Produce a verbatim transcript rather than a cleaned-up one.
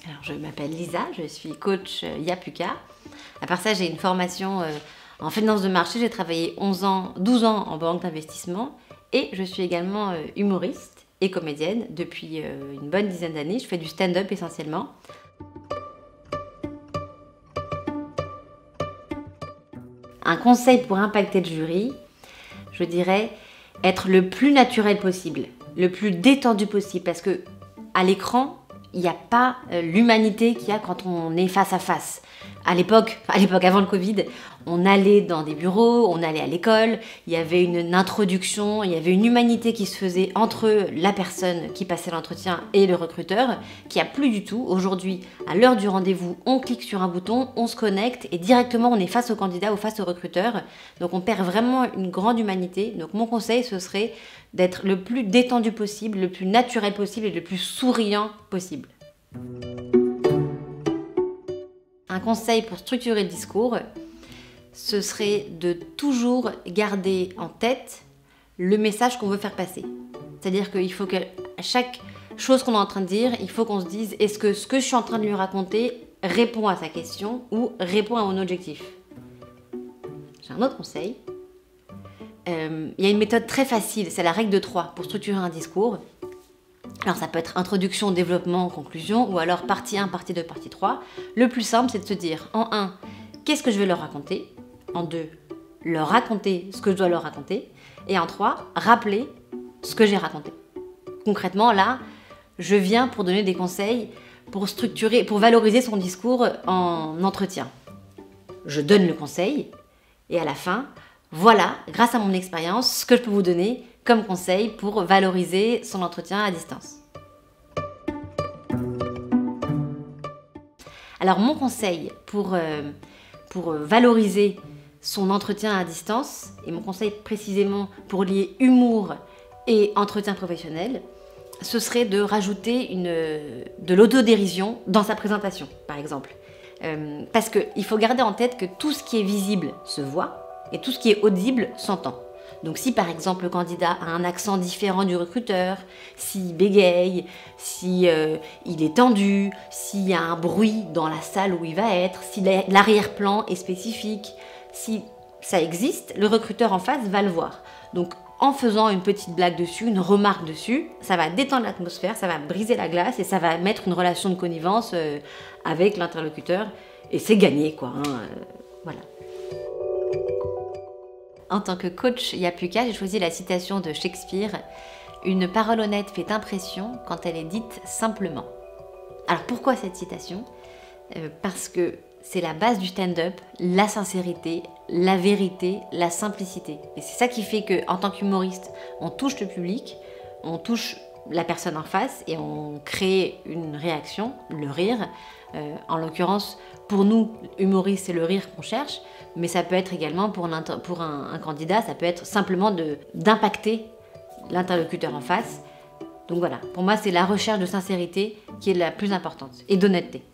Alors, je m'appelle Lisa, je suis coach Yapuka. À part ça, j'ai une formation euh, en finance de marché. J'ai travaillé onze ans, douze ans en banque d'investissement et je suis également euh, humoriste et comédienne depuis euh, une bonne dizaine d'années. Je fais du stand-up essentiellement. Un conseil pour impacter le jury, je dirais être le plus naturel possible, le plus détendu possible, parce que à l'écran, il n'y a pas euh, l'humanité qu'il y a quand on est face à face. À l'époque, à l'époque avant le Covid, on allait dans des bureaux, on allait à l'école, il y avait une, une introduction, il y avait une humanité qui se faisait entre la personne qui passait l'entretien et le recruteur, qui a plus du tout. Aujourd'hui, à l'heure du rendez-vous, on clique sur un bouton, on se connecte et directement on est face au candidat ou face au recruteur. Donc on perd vraiment une grande humanité. Donc mon conseil, ce serait d'être le plus détendu possible, le plus naturel possible et le plus souriant possible. Un conseil pour structurer le discours, ce serait de toujours garder en tête le message qu'on veut faire passer. C'est-à-dire qu'il faut qu'à chaque chose qu'on est en train de dire, il faut qu'on se dise, est-ce que ce que je suis en train de lui raconter répond à sa question ou répond à mon objectif? J'ai un autre conseil. Euh, il y a une méthode très facile, c'est la règle de trois pour structurer un discours. Alors ça peut être introduction, développement, conclusion, ou alors partie un, partie deux, partie trois. Le plus simple, c'est de se dire, en un, qu'est-ce que je vais leur raconter? En deux, leur raconter ce que je dois leur raconter. Et en trois, rappeler ce que j'ai raconté. Concrètement, là, je viens pour donner des conseils pour structurer, pour valoriser son discours en entretien. Je donne le conseil, et à la fin, voilà, grâce à mon expérience, ce que je peux vous donner comme conseil pour valoriser son entretien à distance. Alors mon conseil pour, euh, pour valoriser son entretien à distance, et mon conseil précisément pour lier humour et entretien professionnel, ce serait de rajouter une, de l'autodérision dans sa présentation, par exemple. Euh, parce qu'il faut garder en tête que tout ce qui est visible se voit et tout ce qui est audible s'entend. Donc si par exemple le candidat a un accent différent du recruteur, s'il bégaye, si euh, il est tendu, s'il y a un bruit dans la salle où il va être, si l'arrière-plan est spécifique, si ça existe, le recruteur en face va le voir. Donc en faisant une petite blague dessus, une remarque dessus, ça va détendre l'atmosphère, ça va briser la glace et ça va mettre une relation de connivence euh, avec l'interlocuteur et c'est gagné quoi, hein, euh, voilà. En tant que coach Yapuka, j'ai choisi la citation de Shakespeare « Une parole honnête fait impression quand elle est dite simplement ». Alors pourquoi cette citation? euh, Parce que c'est la base du stand-up, la sincérité, la vérité, la simplicité. Et c'est ça qui fait qu'en tant qu'humoriste, on touche le public, on touche la personne en face et on crée une réaction, le rire. Euh, en l'occurrence, pour nous, humoristes, c'est le rire qu'on cherche, mais ça peut être également pour, pour un, un candidat, ça peut être simplement d'impacter l'interlocuteur en face. Donc voilà, pour moi, c'est la recherche de sincérité qui est la plus importante et d'honnêteté.